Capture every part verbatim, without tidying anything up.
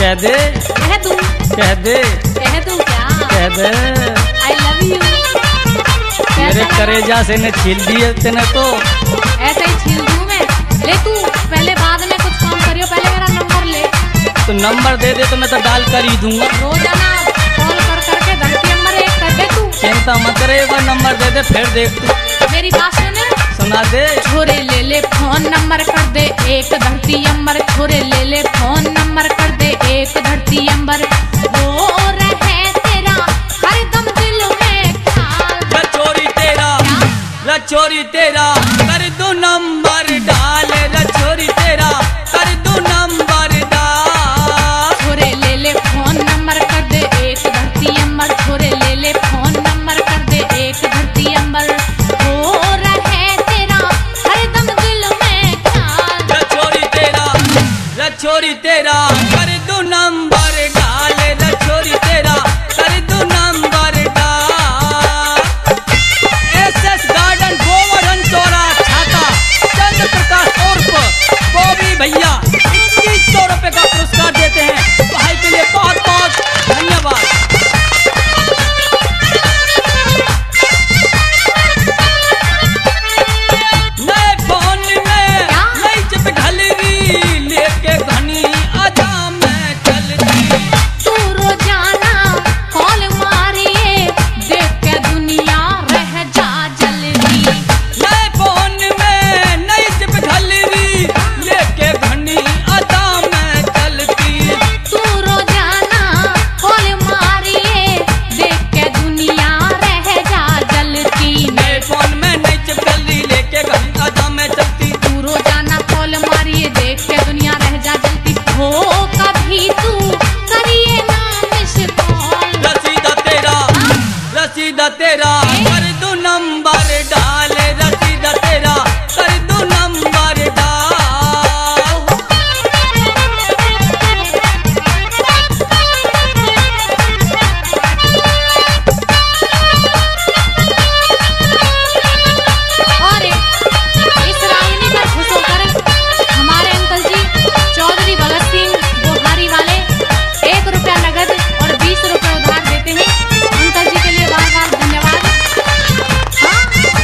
कह दे कह दूं कह दे कह दूं क्या कह दे आई लव यू। मेरे करेजा से ने छील दिए तेने तो ऐसे ही छील दूं मैं। ले तू पहले बाद में कुछ काम करियो, पहले मेरा नंबर ले। तो नंबर दे दे तो मैं तो डाल कर ही दूंगा। रोजाना कॉल कर करके धरती नंबर एक कर दे तू। चिंता मत करे, एक बार नंबर दे दे फिर देख तू। मेरी बात सुन सुना दे। छोरे ले ले फोन नंबर कर दे एक धरती नंबर। छोरे ले ले फोन नंबर कर दे एक धरती नंबर। वो रहे तेरा हरदम दिल में ख्याल। रचोरी तेरा रचोरी तेरा कर दो नंबर डाल। रचोरी तेरा कर दो नंबर डाल। छोरे ले ले फोन नंबर कर दे एक धरती नंबर। छोरे ले ले फोन नंबर कर दे एक धरती नंबर। वो रहे तेरा हरदम दिल में ख्याल। रचोरी तेरा रचोरी तेरा कर दो नंबर डाल। रचोरी तेरा कर दो नंबर डाल। एस एस गार्डन गोवर्धन चौरा छाता चंद्र प्रकाश उर्फ बॉबी भैया इक्कीस सौ रुपए का पुरस्कार देते हैं। भाई के लिए बहुत बहुत धन्यवाद। नए फोन में नई चिप घलरी लेके घनी आजा मैं चलती। तू रोजाना कॉल मारिए देख के दुनिया रह जा जल्दी। नए फोन में नई चिप घलरी लेके घनी आजा मैं चलती। तू रोजाना कॉल मारिए देख के दुनिया रह जा जल्दी। नए फोन में नई चिप घलरी लेके घनी आजा मैं चलती। तू रोजाना कॉल मारिए देख के दुनिया रह जा जल्दी। हो कभी तू करिए ना मिस कॉल। रसीदा तेरा रसीदा तेरा कर दो नंबर डाल। रसीदा तेरा कर दो नंबर डाल। और इस रागनी पर खुश होकर हमारे अंकल जी चौधरी भगत सिंह बुहारी वाले एक रुपया नगद और बीस रुपए उधार देते हैं। अंकल जी के लिए बार बार धन्यवाद। हाँ?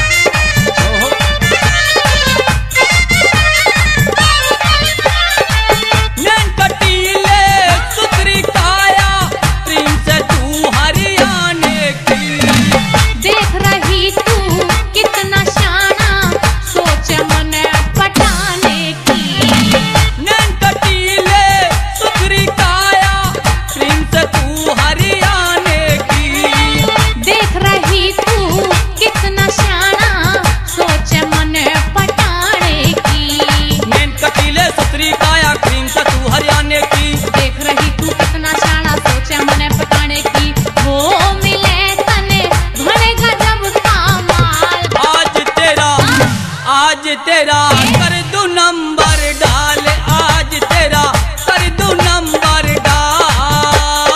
नैन कटीले सुतरी काया प्रेम से तू हरियाणे की। देख रही तू कितना शाना सोच मन पटाने की। नैन कटीले सुतरी काया प्रेम से तू हरियाणे की। देख रही तू कितना शाना सोच मन पटाने की। नैन कटीले सुतरी काया प्रेम से तू हरियाणे की। देख रही तू कितना शाना सोचे मने पकाने की। वो मिले तने भरेगा जब कमाल। आज तेरा आज तेरा कर दो नंबर डाल। आज तेरा कर दो नंबर डाल।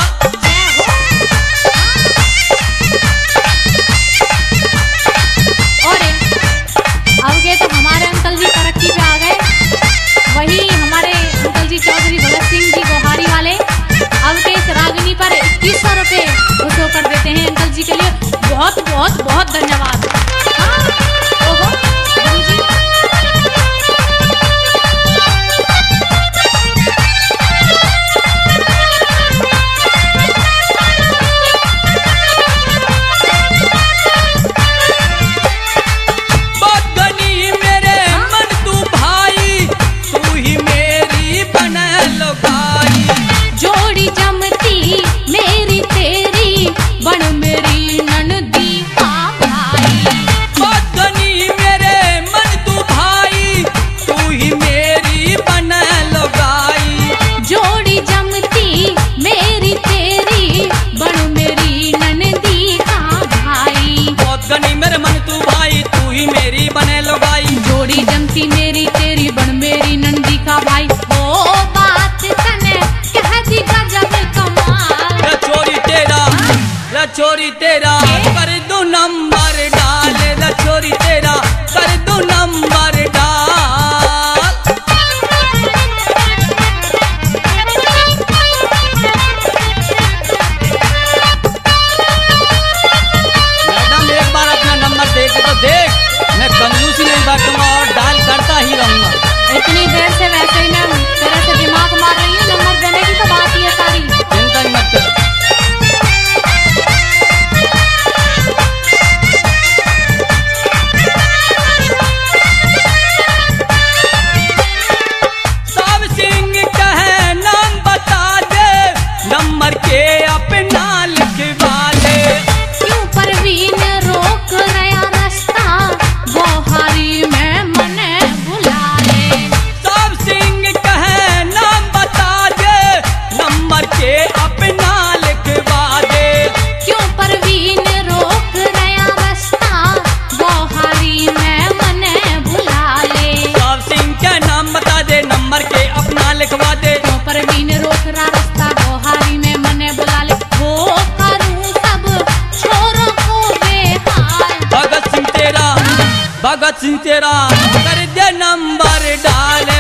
और अब के तो हमारे अंकल जी तरक्की पे आ गए। वही हमारे अंकल जी चौधरी भगत सिंह जी गोहारी वाले अब के इस रागनी पर इक्कीस सौ रुपए खुश होकर देते हैं। अंकल जी के लिए बहुत बहुत बहुत धन्यवाद। हाँ, ओहो, गुरु जी। बहुत घनी मेरे मन तू भाई तू ही मेरी बने लुगाई। जोड़ी जमती मेरी तेरी बन मेरी ननदी का भाई। बहुत घनी मेरे मन तू भाई तू ही मेरी बने लुगाई। जोड़ी जमती मेरी तेरी बन मेरी ननदी का भाई। बहुत घनी मेरे मन तू भाई तू ही मेरी बने लुगाई। जोड़ी जमती मेरी तेरी बन मेरी नंदी का भाई। ओ बात तने कह दी गजब कमाल। रचोरी तेरा रचोरी तेरा कर दो नंबर डाल। रचोरी तेरा कर दो नंबर डाल। भगत सिंह तेरा कर दे नंबर डाल